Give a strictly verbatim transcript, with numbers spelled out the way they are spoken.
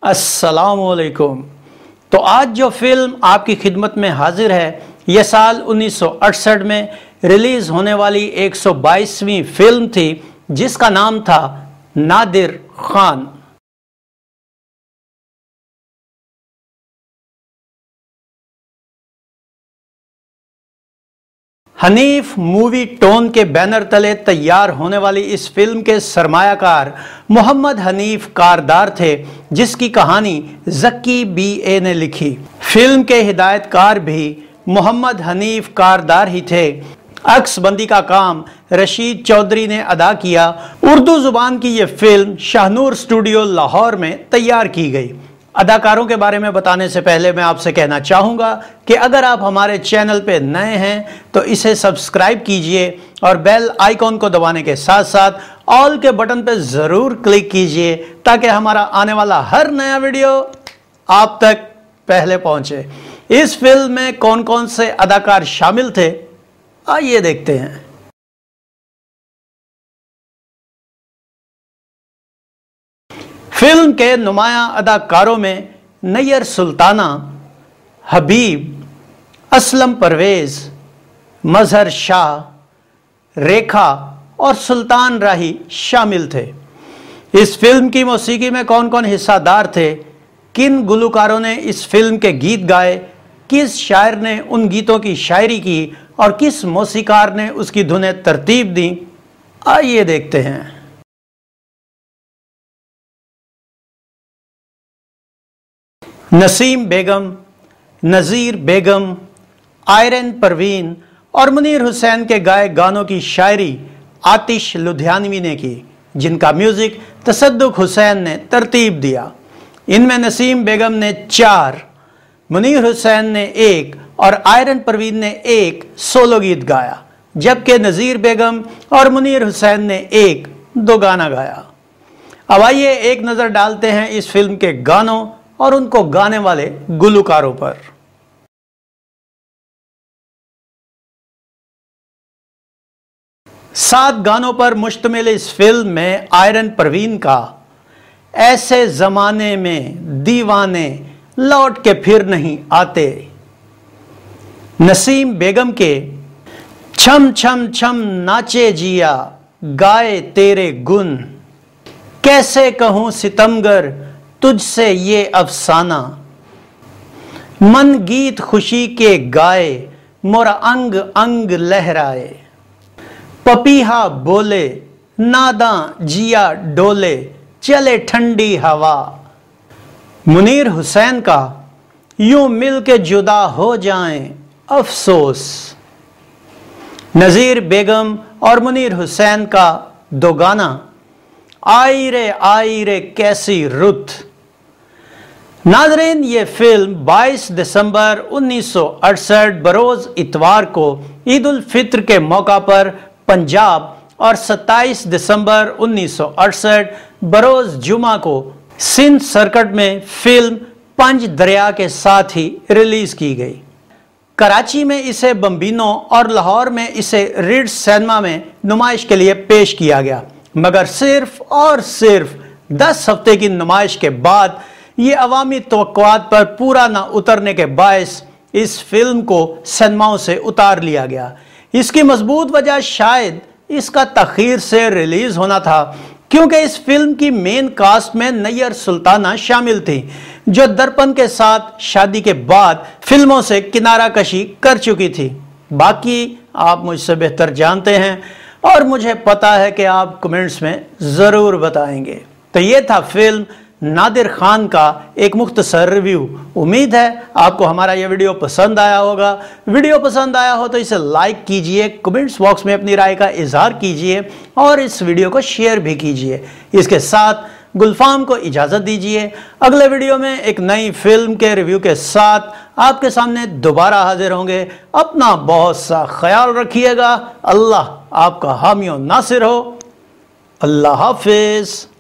अस्सलामुअलैकुम। तो आज जो फिल्म आपकी खिदमत में हाजिर है यह साल उन्नीस सौ अड़सठ में रिलीज होने वाली एक सौ बाईसवीं फिल्म थी जिसका नाम था नादिर खान। हनीफ मूवी टोन के बैनर तले तैयार होने वाली इस फिल्म के सरमायाकार मोहम्मद हनीफ कारदार थे, जिसकी कहानी जक्की बी ए ने लिखी। फिल्म के हिदायतकार भी मोहम्मद हनीफ कारदार ही थे। अक्सबंदी का काम रशीद चौधरी ने अदा किया। उर्दू जुबान की यह फिल्म शाहनूर स्टूडियो लाहौर में तैयार की गई। अदाकारों के बारे में बताने से पहले मैं आपसे कहना चाहूँगा कि अगर आप हमारे चैनल पे नए हैं तो इसे सब्सक्राइब कीजिए और बेल आइकॉन को दबाने के साथ साथ ऑल के बटन पे ज़रूर क्लिक कीजिए ताकि हमारा आने वाला हर नया वीडियो आप तक पहले पहुँचे। इस फिल्म में कौन कौन से अदाकार शामिल थे, आइए देखते हैं। फिल्म के नुमायां अदाकारों में नैयर सुल्ताना, हबीब, असलम परवेज, मजहर शाह, रेखा और सुल्तान राही शामिल थे। इस फिल्म की मौसीकी में कौन कौन हिस्सादार थे, किन गुलकारों ने इस फिल्म के गीत गाए, किस शायर ने उन गीतों की शायरी की और किस मौसीकार ने उसकी धुनें तरतीब दी, आइए देखते हैं। नसीम बेगम, नज़ीर बेगम, आयरन परवीन और मुनीर हुसैन के गाए गानों की शायरी आतिश लुधियानवी ने की, जिनका म्यूज़िक तसद्दुक हुसैन ने तरतीब दिया। इनमें नसीम बेगम ने चार, मुनीर हुसैन ने एक और आयरन परवीन ने एक सोलो गीत गाया, जबकि नज़ीर बेगम और मुनीर हुसैन ने एक दो गाना गाया। अब आइए एक नज़र डालते हैं इस फिल्म के गानों और उनको गाने वाले गुलकारों पर। सात गानों पर मुश्तमिल इस फिल्म में आयरन परवीन का ऐसे जमाने में दीवाने लौट के फिर नहीं आते, नसीम बेगम के छम छम छम नाचे जिया गाए तेरे गुन, कैसे कहूं सितमगर तुझसे ये अफसाना, मन गीत खुशी के गाए मोरा अंग अंग लहराए, पपीहा बोले नादां जिया डोले चले ठंडी हवा, मुनीर हुसैन का यूं मिल के जुदा हो जाएं अफसोस, नज़ीर बेगम और मुनीर हुसैन का दो गाना आई रे आई रे कैसी रुत। नाज़रीन, ये फिल्म बाईस दिसंबर उन्नीस सौ अड़सठ बरोज़ इतवार को ईद उल फित्र के मौका पर पंजाब और सत्ताईस दिसंबर उन्नीस सौ अड़सठ बरोज़ जुमा को सिंध सर्किट में फिल्म पंज दरिया के साथ ही रिलीज़ की गई। कराची में इसे बम्बिनो और लाहौर में इसे रिड्स सिनेमा में नुमाइश के लिए पेश किया गया, मगर सिर्फ और सिर्फ दस हफ्ते की नुमाइश के बाद ये अवामी तवक्कुआत पर पूरा ना उतरने के बायस इस फिल्म को सिनेमाओं से उतार लिया गया। इसकी मजबूत वजह शायद इसका तखीर से रिलीज होना था, क्योंकि इस फिल्म की मेन कास्ट में नैयर सुल्ताना शामिल थी, जो दर्पण के साथ शादी के बाद फिल्मों से किनारा कशी कर चुकी थी। बाकी आप मुझसे बेहतर जानते हैं और मुझे पता है कि आप कमेंट्स में ज़रूर बताएंगे। तो ये था फिल्म नादिर खान का एक मुख्तसर रिव्यू। उम्मीद है आपको हमारा ये वीडियो पसंद आया होगा। वीडियो पसंद आया हो तो इसे लाइक कीजिए, कमेंट्स बॉक्स में अपनी राय का इजहार कीजिए और इस वीडियो को शेयर भी कीजिए। इसके साथ गुलफाम को इजाज़त दीजिए। अगले वीडियो में एक नई फिल्म के रिव्यू के साथ आपके सामने दोबारा हाजिर होंगे। अपना बहुत सा ख्याल रखिएगा। अल्लाह आपका हामी और नासिर हो। अल्लाह हाफिज़।